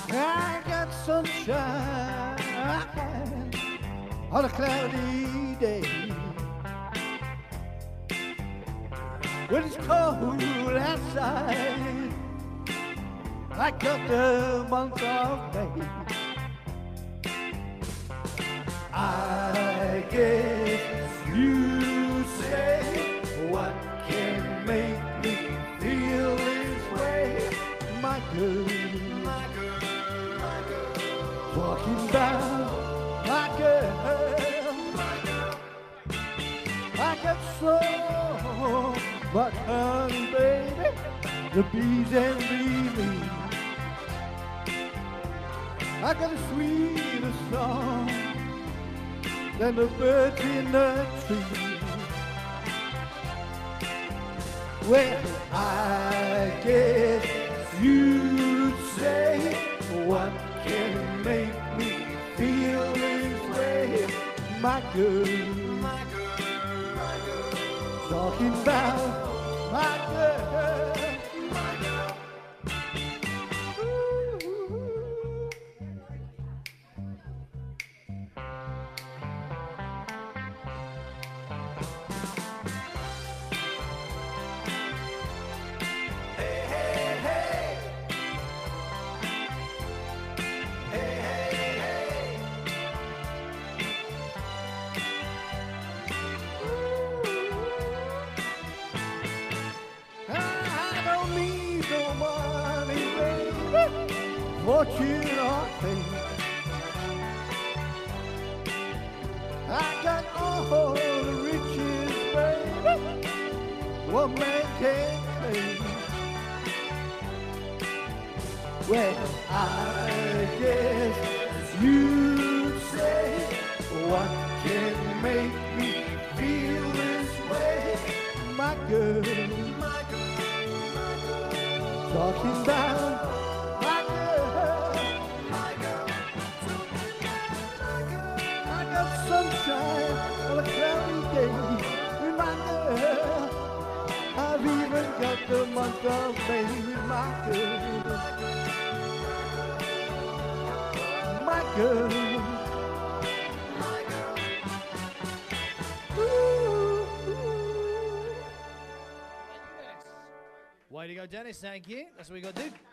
I got sunshine on a cloudy day. When it's cold outside, I got the month of May. I guess you say, what can make me feel this way? My girl, my girl, my girl, talking about my girl, my girl. I got so much honey, baby, the bees envy me. I got a sweeter song than the birds in the tree. Well, I guess you'd say, what can make me feel this way? My girl, my girl, my girl, talking about my girl, my girl. Fortune or fame, I got all the riches, baby, what man can claim. Well, I guess you'd say, what can make me feel this way? My girl, my girl, my girl, talking about sunshine on a cloudy day. With my girl, I've even got the month of May. With my girl, my girl. Way to go, Dennis. Thank you. That's what we got to do.